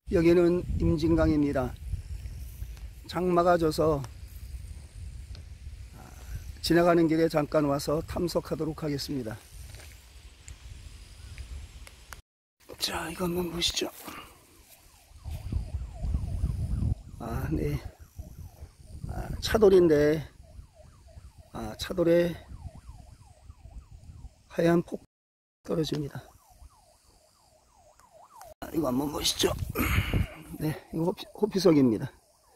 여기는 임진강입니다. 장마가 져서 지나가는 길에 잠깐 와서 탐석하도록 하겠습니다. 자, 이거 한번 보시죠. 네. 차돌인데, 차돌에 하얀 폭 떨어집니다. 이거 한번 보시죠. 네, 이거 호피석입니다.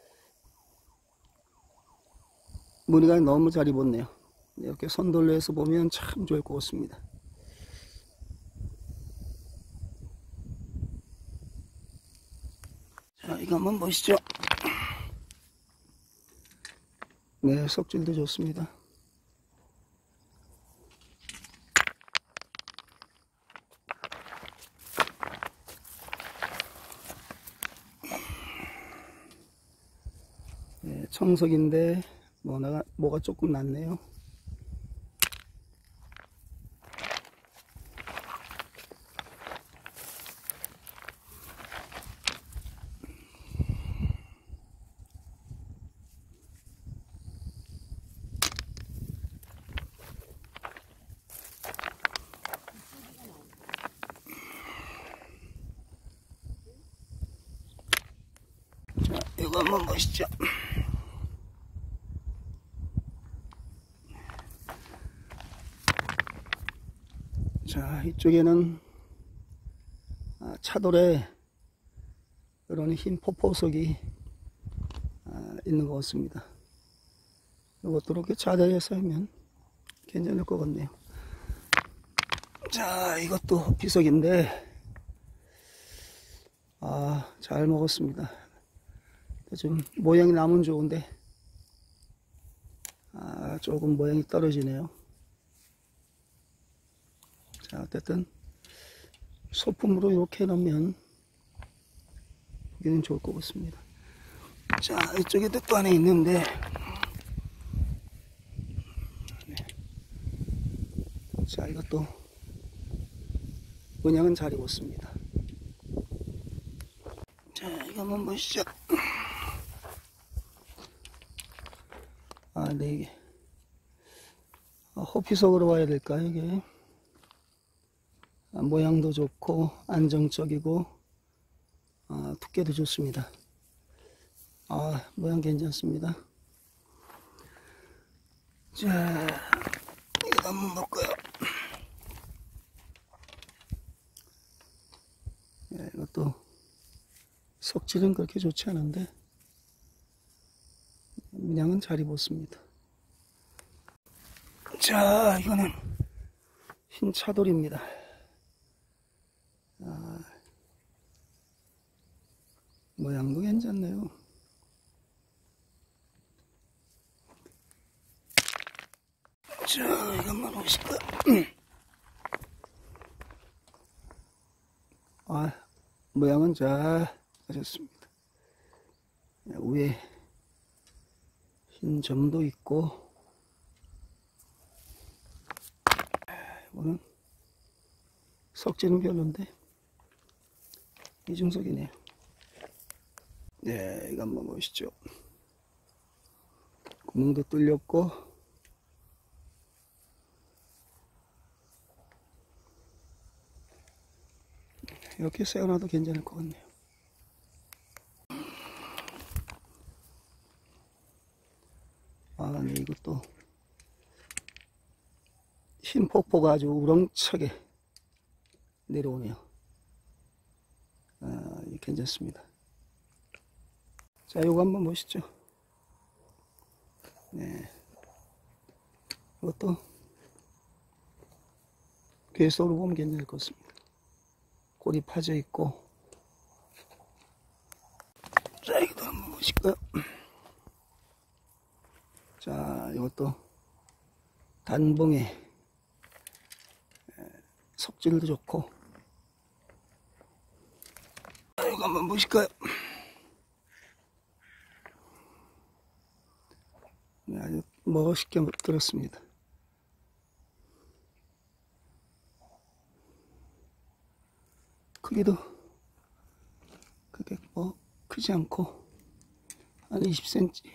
무늬가 너무 잘 입었네요. 이렇게 손돌로 해서 보면 참 좋을 것 같습니다. 자, 이거 한번 보시죠. 네, 석질도 좋습니다. 네, 청석인데 뭐가 조금 낫네요. 자, 이거 한번 보시죠. 자, 이쪽에는 차돌에 이런 흰 포포석이 있는 것 같습니다. 이것도 이렇게 자대해서 하면 괜찮을 것 같네요. 자, 이것도 비석인데 잘 먹었습니다. 좀 모양이 나면 좋은데 조금 모양이 떨어지네요. 자, 어쨌든 소품으로 이렇게 해놓으면 보기는 좋을 것 같습니다. 자, 이쪽에도 또 하나 있는데 네. 자, 이것도 문양은 잘 입었습니다. 자, 이거 한번 보시죠. 네, 이게 호피석으로 와야 될까요? 이게 모양도 좋고 안정적이고 두께도 좋습니다. 모양 괜찮습니다. 자, 이거 한번 볼까요? 네, 이것도 석질은 그렇게 좋지 않은데 문양은 잘 입었습니다. 자, 이거는 흰 차돌입니다. 모양도 괜찮네요. 자, 이거 한번 보실까? 모양은 잘 하셨습니다. 위에 흰 점도 있고, 이거는 석질은 별론데 이중석이네요. 네, 이거 한번 보시죠. 구멍도 뚫렸고 이렇게 세워놔도 괜찮을 것 같네요. 네, 이것도 흰 폭포가 아주 우렁차게 내려오네요. 괜찮습니다. 자, 요거 한번 보시죠. 네, 이것도 괴석으로 보면 괜찮을 것 같습니다. 꼬리 파져 있고. 자, 이것도 한번 보실까요? 자, 이것도 단봉에 석질도 좋고. 자, 이거 한번 보실까요? 네, 아주 멋있게 들었습니다. 크기도 이렇게 뭐 크지 않고 한 20cm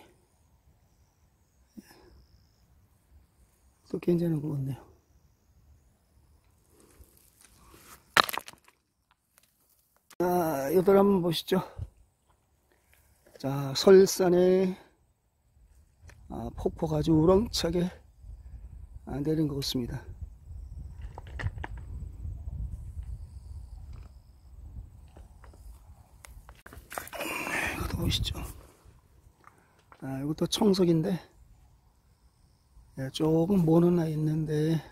또 괜찮은 것 같네요. 자, 이들 한번 보시죠. 자, 설산에 폭포가 아주 우렁차게 내린 것 같습니다. 이것도 보시죠. 이것도 청석인데 조금 모는 나 있는데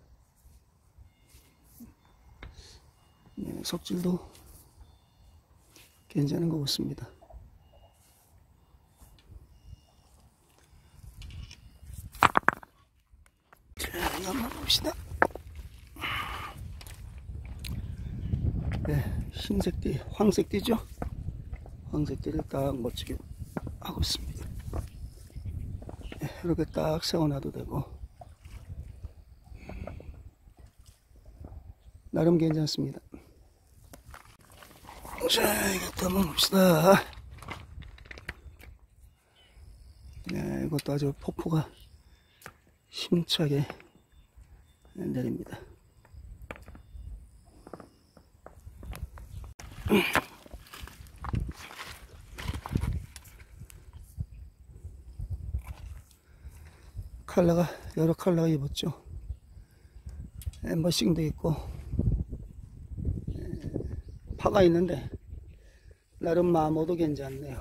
석질도 괜찮은 것 같습니다. 자, 이거 한번 봅시다. 네, 흰색띠, 황색띠죠? 황색띠를 딱 멋지게 하고 있습니다. 네, 이렇게 딱 세워놔도 되고 나름 괜찮습니다. 자, 이것도 한번 봅시다. 네, 이것도 아주 폭포가 힘차게 내립니다. 컬러가 여러 컬러가 입었죠. 엠버싱도 있고 파가 있는데 나름 마모도 괜찮네요.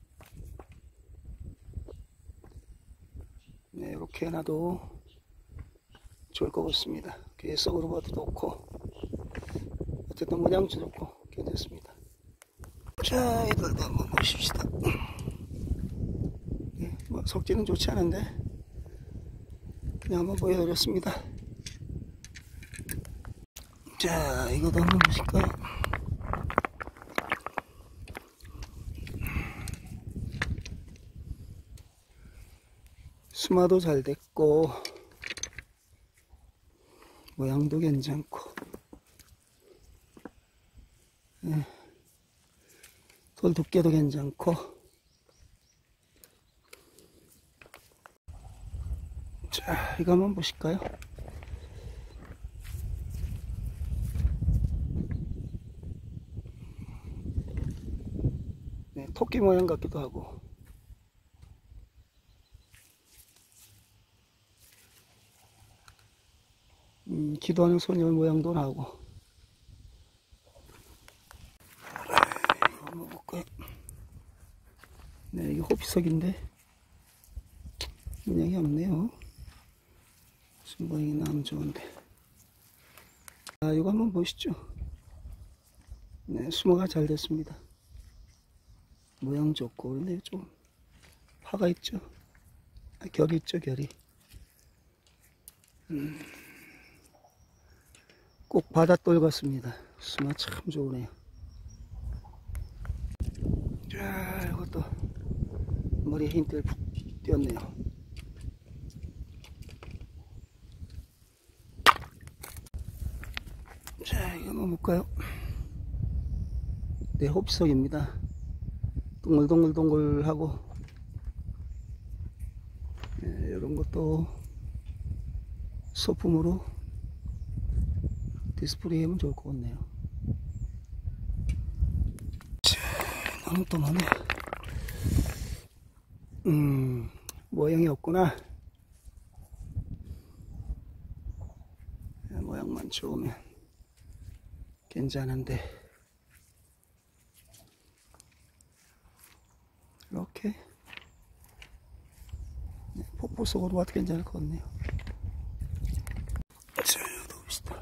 네, 이렇게 해놔도 좋을 것 같습니다. 썩으로 봐도 좋고 어쨌든 모양도 좋고 괜찮습니다. 자, 이들도 한번 보십시다. 네, 뭐 석질은 좋지 않은데 그냥 한번 보여드렸습니다. 자, 이것도 한번 보실까요? 수마도 잘 됐고 모양도 괜찮고 돌 두께도 괜찮고. 자, 이거 한번 보실까요? 네, 토끼 모양 같기도 하고 기도하는 소녀 모양도 나고. 이거 한번 볼까요? 네, 이게 호피석인데 문양이 없네요. 무슨 모양이 나오면 좋은데. 이거 한번 보시죠. 네, 수모가 잘 됐습니다. 모양 좋고. 근데 좀 파가 있죠. 결이 있죠, 결이. 꼭 바닷돌 같습니다. 수모 참 좋으네요. 자, 이것도 머리에 흰들 푹 띄었네요. 자, 이거 한번 볼까요? 네, 호피석입니다. 동글동글동글하고 네, 이런 것도 소품으로 디스플레이 하면 좋을 것 같네요. 자, 너무 또 많네. 모양이 없구나. 모양만 좋으면 괜찮은데. 이렇게 네, 폭포 속으로 와도 괜찮을 것 같네요. 자, 여기도 봅시다.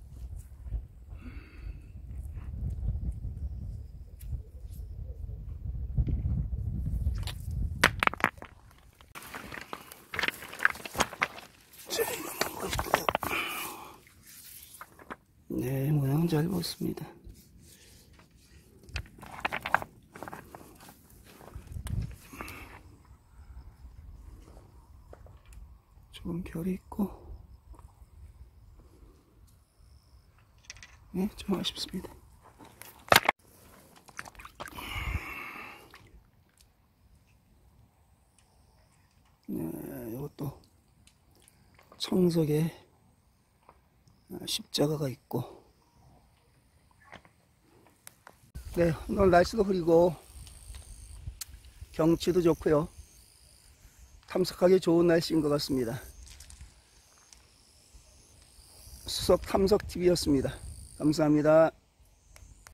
자, 이거 한번 보실까요? 네, 모양 잘 봤습니다. 조금 결이 있고, 네, 좀 아쉽습니다. 청석에 십자가가 있고, 네, 오늘 날씨도 흐리고 경치도 좋고요. 탐색하기 좋은 날씨인 것 같습니다. 수석 탐석TV였습니다. 감사합니다.